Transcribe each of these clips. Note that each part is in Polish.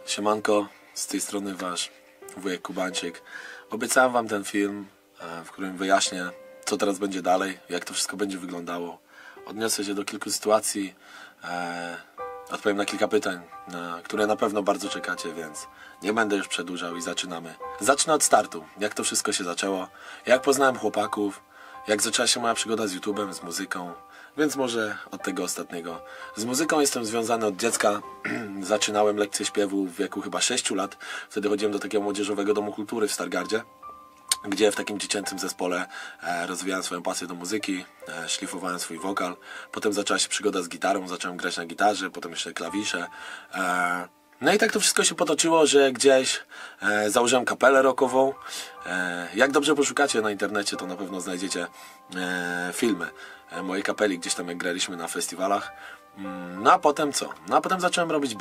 Siemanko, z tej strony wasz wujek Kubańczyk. Obiecałem wam ten film, w którym wyjaśnię, co teraz będzie dalej, jak to wszystko będzie wyglądało. Odniosę się do kilku sytuacji, odpowiem na kilka pytań, na które na pewno bardzo czekacie, więc nie będę już przedłużał i zaczynamy. Zacznę od startu, jak to wszystko się zaczęło, jak poznałem chłopaków, jak zaczęła się moja przygoda z YouTube'em, z muzyką. Więc może od tego ostatniego. Z muzyką jestem związany od dziecka. Zaczynałem lekcje śpiewu w wieku chyba 6 lat. Wtedy chodziłem do takiego młodzieżowego domu kultury w Stargardzie, gdzie w takim dziecięcym zespole rozwijałem swoją pasję do muzyki, szlifowałem swój wokal. Potem zaczęła się przygoda z gitarą, zacząłem grać na gitarze, potem jeszcze klawisze. No i tak to wszystko się potoczyło, że gdzieś założyłem kapelę rockową. Jak dobrze poszukacie na internecie, to na pewno znajdziecie filmy mojej kapeli, gdzieś tam jak graliśmy na festiwalach. No a potem co? No a potem zacząłem robić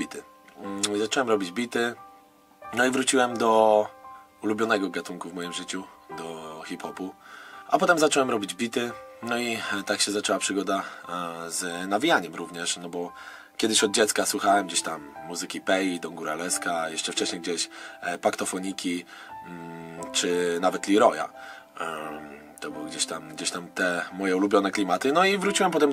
bity. No i wróciłem do ulubionego gatunku w moim życiu, do hip-hopu. A potem zacząłem robić bity. No i tak się zaczęła przygoda z nawijaniem również, no bo kiedyś od dziecka słuchałem gdzieś tam muzyki Pei, Don Góraleska, jeszcze wcześniej gdzieś Paktofoniki, czy nawet Leroya. To były gdzieś tam te moje ulubione klimaty. No i wróciłem potem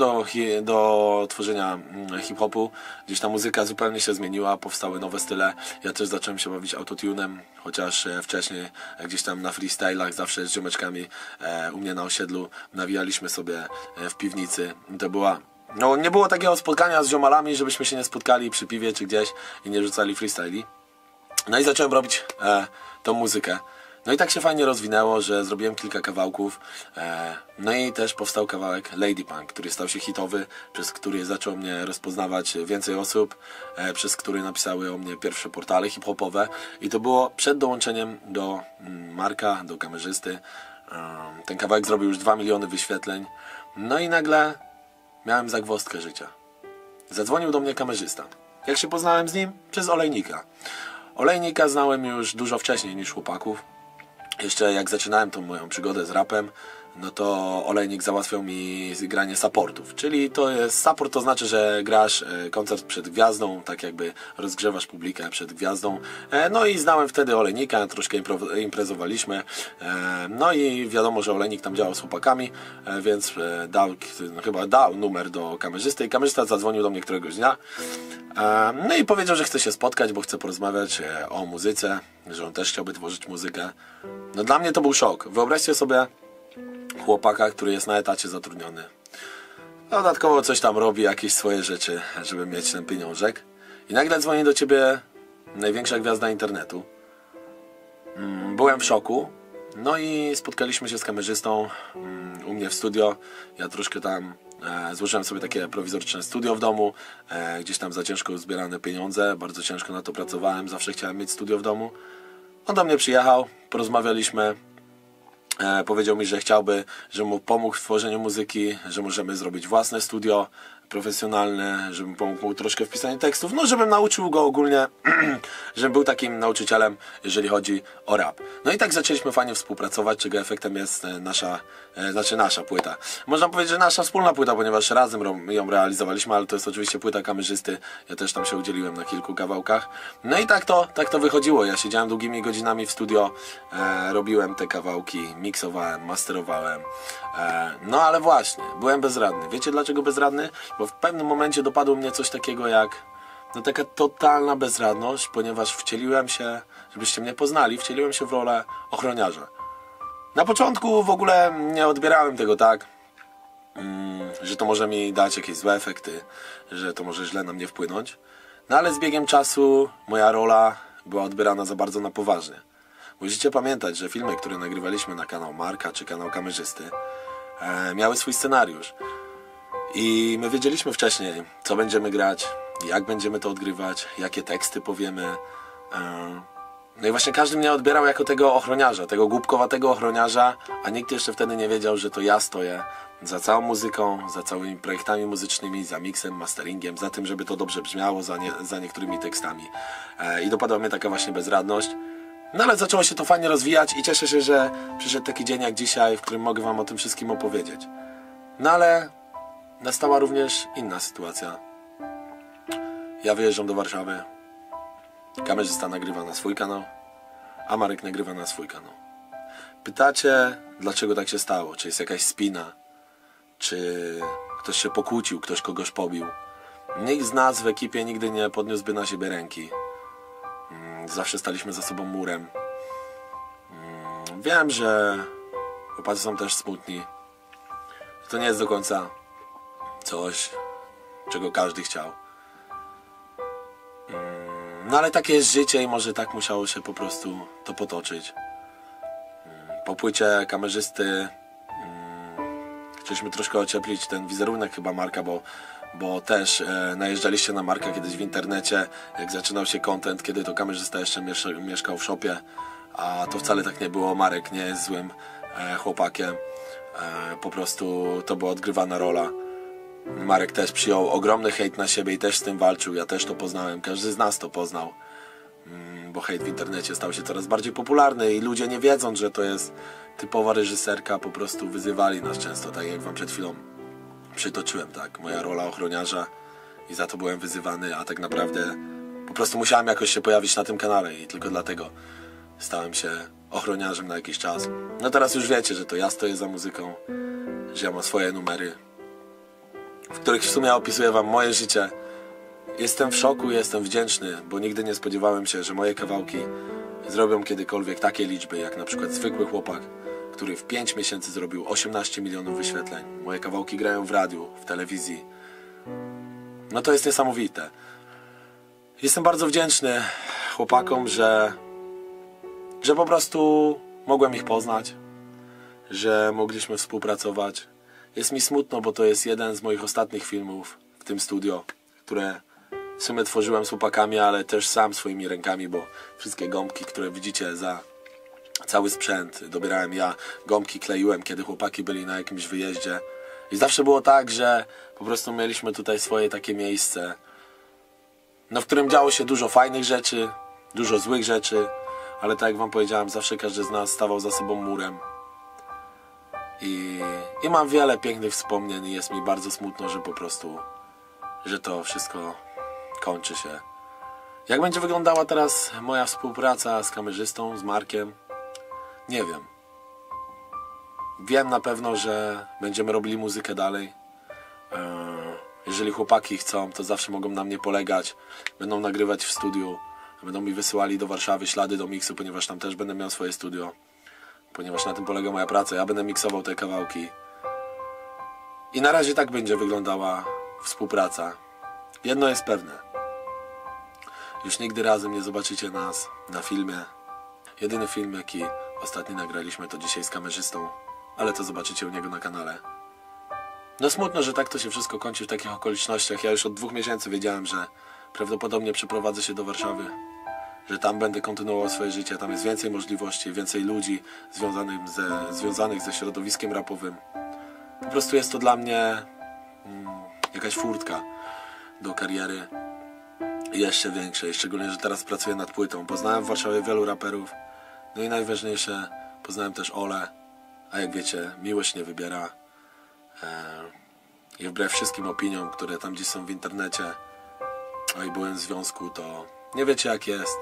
do tworzenia hip-hopu. Gdzieś ta muzyka zupełnie się zmieniła, powstały nowe style. Ja też zacząłem się bawić autotunem, chociaż wcześniej gdzieś tam na freestylach zawsze z ziomeczkami u mnie na osiedlu nawijaliśmy sobie w piwnicy. To była... No nie było takiego spotkania z ziomalami, żebyśmy się nie spotkali przy piwie czy gdzieś i nie rzucali freestyli. No i zacząłem robić tą muzykę. No i tak się fajnie rozwinęło, że zrobiłem kilka kawałków. No i też powstał kawałek Lady Punk, który stał się hitowy, przez który zaczął mnie rozpoznawać więcej osób, przez który napisały o mnie pierwsze portale hip-hopowe. I to było przed dołączeniem do Marka, do kamerzysty. Ten kawałek zrobił już 2 miliony wyświetleń. No i nagle miałem zagwozdkę życia. Zadzwonił do mnie kamerzysta. Jak się poznałem z nim? Przez Olejnika. Olejnika znałem już dużo wcześniej niż chłopaków. Jeszcze jak zaczynałem tą moją przygodę z rapem, no to Olejnik załatwiał mi granie supportów. Czyli to jest support, to znaczy, że grasz koncert przed gwiazdą, tak jakby rozgrzewasz publikę przed gwiazdą. No i znałem wtedy Olejnika, troszkę imprezowaliśmy. No i wiadomo, że Olejnik tam działał z chłopakami, więc chyba dał numer do kamerzysty i kamerzysta zadzwonił do mnie któregoś dnia. No i powiedział, że chce się spotkać, bo chce porozmawiać o muzyce, że on też chciałby tworzyć muzykę. No dla mnie to był szok. Wyobraźcie sobie chłopaka, który jest na etacie zatrudniony. Dodatkowo coś tam robi, jakieś swoje rzeczy, żeby mieć ten pieniążek. I nagle dzwoni do ciebie największa gwiazda internetu. Byłem w szoku. No i spotkaliśmy się z kamerzystą u mnie w studio. Ja troszkę tam złożyłem sobie takie prowizoryczne studio w domu. Gdzieś tam za ciężko zbierane pieniądze. Bardzo ciężko na to pracowałem. Zawsze chciałem mieć studio w domu. On do mnie przyjechał, porozmawialiśmy. Powiedział mi, że chciałby, żebym mu pomógł w tworzeniu muzyki, że możemy zrobić własne studio profesjonalne, żebym pomógł mu troszkę w pisaniu tekstów, no żebym nauczył go ogólnie, żebym był takim jeżeli chodzi o rap. No i tak zaczęliśmy fajnie współpracować, czego efektem jest nasza płyta. Można powiedzieć, że nasza wspólna płyta, ponieważ razem ją realizowaliśmy, ale to jest oczywiście płyta kamerzysty. Ja też tam się udzieliłem na kilku kawałkach. No i tak to wychodziło. Ja siedziałem długimi godzinami w studio, robiłem te kawałki, miksowałem, masterowałem. No ale właśnie, byłem bezradny. Wiecie dlaczego bezradny? Bo w pewnym momencie dopadło mnie coś takiego jak taka totalna bezradność, ponieważ wcieliłem się, żebyście mnie poznali, wcieliłem się w rolę ochroniarza. Na początku w ogóle nie odbierałem tego tak, że to może mi dać jakieś złe efekty, że to może źle na mnie wpłynąć. No ale z biegiem czasu moja rola była odbierana za bardzo na poważnie. Musicie pamiętać, że filmy, które nagrywaliśmy na kanał Marka czy kanał kamerzysty, miały swój scenariusz. I my wiedzieliśmy wcześniej, co będziemy grać, jak będziemy to odgrywać, jakie teksty powiemy. No i właśnie każdy mnie odbierał jako tego ochroniarza, tego głupkowatego ochroniarza, a nikt jeszcze wtedy nie wiedział, że to ja stoję za całą muzyką, za całymi projektami muzycznymi, za miksem, masteringiem, za tym, żeby to dobrze brzmiało, za niektórymi tekstami. I dopadła mnie taka właśnie bezradność. No ale zaczęło się to fajnie rozwijać i cieszę się, że przyszedł taki dzień jak dzisiaj, w którym mogę wam o tym wszystkim opowiedzieć. No ale nastała również inna sytuacja. Ja wyjeżdżam do Warszawy. Kamerzysta nagrywa na swój kanał, a Marek nagrywa na swój kanał. Pytacie, dlaczego tak się stało? Czy jest jakaś spina? Czy ktoś się pokłócił, ktoś kogoś pobił? Nikt z nas w ekipie nigdy nie podniósłby na siebie ręki. Zawsze staliśmy za sobą murem. Wiem, że chłopacy są też smutni. To nie jest do końca coś, czego każdy chciał. No ale takie jest życie i może tak musiało się po prostu to potoczyć. Po płycie kamerzysty chcieliśmy troszkę ocieplić ten wizerunek chyba Marka, bo też najeżdżaliście na Marka kiedyś w internecie, jak zaczynał się content, kiedy to kamerzysta jeszcze mieszkał w shopie, a to wcale tak nie było. Marek nie jest złym chłopakiem, po prostu to była odgrywana rola. Marek też przyjął ogromny hejt na siebie i też z tym walczył, ja też to poznałem, każdy z nas to poznał, bo hejt w internecie stał się coraz bardziej popularny i ludzie, nie wiedząc, że to jest typowa reżyserka, po prostu wyzywali nas często, tak jak wam przed chwilą przytoczyłem, tak, moja rola ochroniarza i za to byłem wyzywany, a tak naprawdę po prostu musiałem jakoś się pojawić na tym kanale i tylko dlatego stałem się ochroniarzem na jakiś czas. No teraz już wiecie, że to ja stoję za muzyką, że ja mam swoje numery, w których w sumie opisuję wam moje życie. Jestem w szoku, jestem wdzięczny, bo nigdy nie spodziewałem się, że moje kawałki zrobią kiedykolwiek takie liczby, jak na przykład Zwykły Chłopak, który w 5 miesięcy zrobił 18 milionów wyświetleń. Moje kawałki grają w radiu, w telewizji. No to jest niesamowite. Jestem bardzo wdzięczny chłopakom, że po prostu mogłem ich poznać, że mogliśmy współpracować. Jest mi smutno, bo to jest jeden z moich ostatnich filmów w tym studio, które w sumie tworzyłem z chłopakami, ale też sam swoimi rękami, bo wszystkie gąbki, które widzicie za cały sprzęt, dobierałem ja. Gąbki kleiłem, kiedy chłopaki byli na jakimś wyjeździe. I zawsze było tak, że po prostu mieliśmy tutaj swoje takie miejsce, no, w którym działo się dużo fajnych rzeczy, dużo złych rzeczy, ale tak jak wam powiedziałem, zawsze każdy z nas stawał za sobą murem. I mam wiele pięknych wspomnień i jest mi bardzo smutno, że po prostu, że to wszystko kończy się. Jak będzie wyglądała teraz moja współpraca z kamerzystą, z Markiem? Nie wiem. Wiem na pewno, że będziemy robili muzykę dalej. Jeżeli chłopaki chcą, to zawsze mogą na mnie polegać. Będą nagrywać w studiu. Będą mi wysyłali do Warszawy ślady do miksu, ponieważ tam też będę miał swoje studio. Ponieważ na tym polega moja praca. Ja będę miksował te kawałki. I na razie tak będzie wyglądała współpraca. Jedno jest pewne. Już nigdy razem nie zobaczycie nas na filmie. Jedyny film, jaki ostatni nagraliśmy, to dzisiaj z kamerzystą. Ale to zobaczycie u niego na kanale. No smutno, że tak to się wszystko kończy w takich okolicznościach. Ja już od 2 miesięcy wiedziałem, że prawdopodobnie przeprowadzę się do Warszawy. Że tam będę kontynuował swoje życie. Tam jest więcej możliwości, więcej ludzi związanych ze środowiskiem rapowym. Po prostu jest to dla mnie jakaś furtka do kariery jeszcze większej. Szczególnie, że teraz pracuję nad płytą. Poznałem w Warszawie wielu raperów. No i najważniejsze, poznałem też Olę. A jak wiecie, miłość nie wybiera. I wbrew wszystkim opiniom, które tam gdzieś są w internecie, oj, byłem w związku, to nie wiecie jak jest.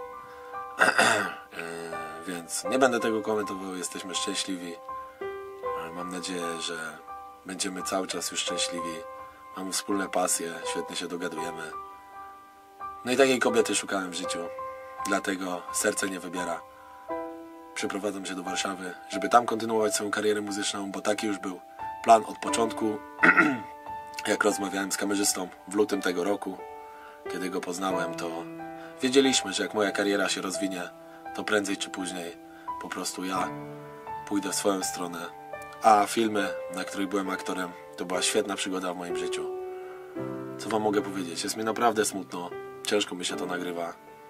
Więc nie będę tego komentował, jesteśmy szczęśliwi. Mam nadzieję, że będziemy cały czas już szczęśliwi. Mamy wspólne pasje, świetnie się dogadujemy. No i takiej kobiety szukałem w życiu. Dlatego serce nie wybiera. Przeprowadzam się do Warszawy, żeby tam kontynuować swoją karierę muzyczną, bo taki już był plan od początku. Jak rozmawiałem z kamerzystą w lutym tego roku, kiedy go poznałem, to wiedzieliśmy, że jak moja kariera się rozwinie, to prędzej czy później po prostu ja pójdę w swoją stronę. A filmy, na których byłem aktorem, to była świetna przygoda w moim życiu. Co wam mogę powiedzieć? Jest mi naprawdę smutno. Ciężko mi się to nagrywa.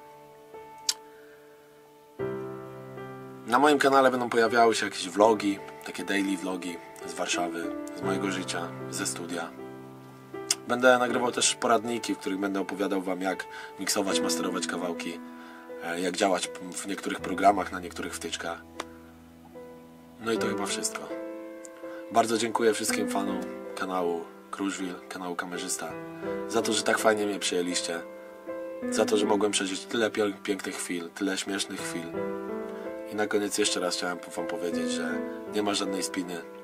Na moim kanale będą pojawiały się jakieś vlogi, takie daily vlogi z Warszawy, z mojego życia, ze studia. Będę nagrywał też poradniki, w których będę opowiadał wam, jak miksować, masterować kawałki, jak działać w niektórych programach, na niektórych wtyczkach. No i to chyba wszystko. Bardzo dziękuję wszystkim fanom kanału Kruszwil, kanału Kamerzysta, za to, że tak fajnie mnie przyjęliście. za to, że mogłem przeżyć tyle pięknych chwil, tyle śmiesznych chwil. I na koniec jeszcze raz chciałem wam powiedzieć, że nie ma żadnej spiny,